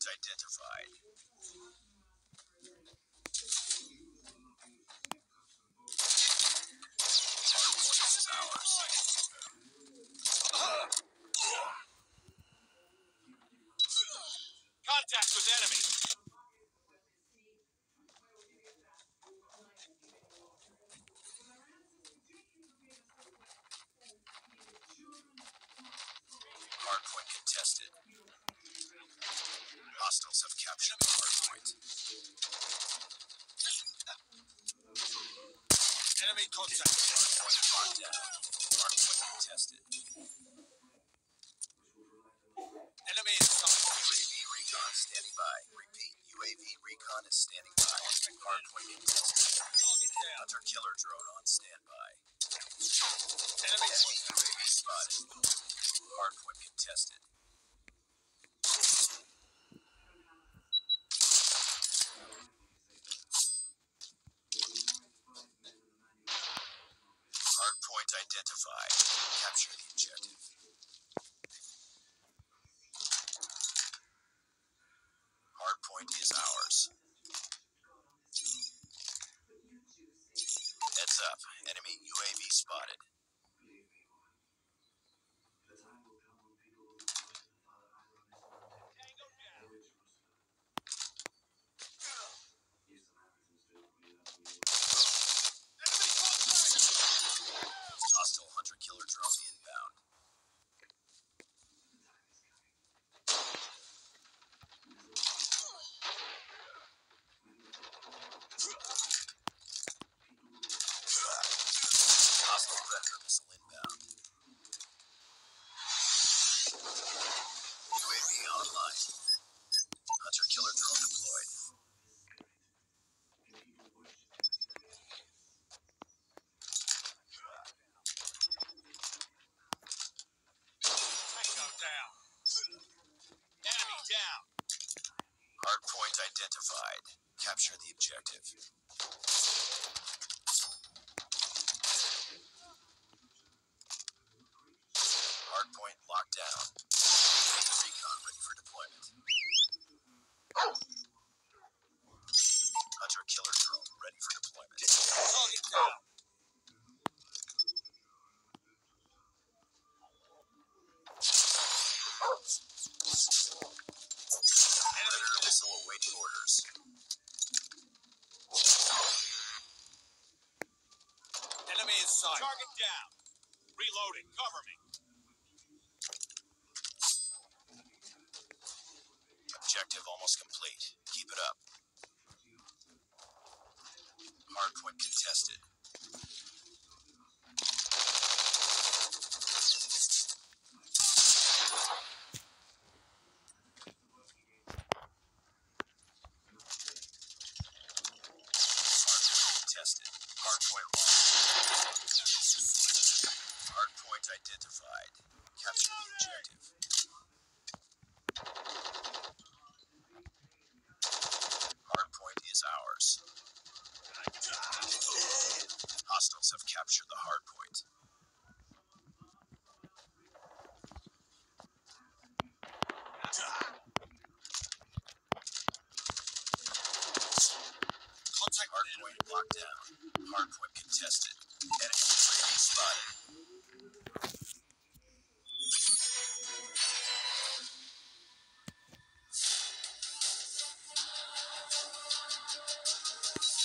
Hardpoint identified. Hardpoint is ours. Contact with enemy. Hardpoint contested. Hostiles have captured the hardpoint. Enemy contact. Hardpoint locked down. Hardpoint contested. Enemy inside. UAV recon standing by. Repeat, UAV recon is standing by. Hardpoint contested. Target down. Hunter killer drone on standby. Enemy UAV spotted. Hardpoint contested. Hardpoint identified. Capture the objective. Hardpoint is ours. Heads up. Enemy UAV spotted. Tango down. Enemy contact. Hostile hunter killer drone inbound. Hostile Predator missile inbound. UAV online. Hunter killer drone deployed. Tango down. Enemy down. Hardpoint identified. Capture the objective. Hardpoint locked down. Recon ready for deployment. Hunter killer drone ready for deployment. Target down. Predator missile awaiting orders. Enemy inside. Target down. Reloading. Cover me. Objective almost complete. Keep it up. Hardpoint contested. Hardpoint contested. Hardpoint locked. Hardpoint identified. Capture the objective. Hardpoint is ours. Hostiles have captured the hardpoint. Contact with enemy. Hardpoint locked down. Hardpoint contested. Enemy UAV spotted.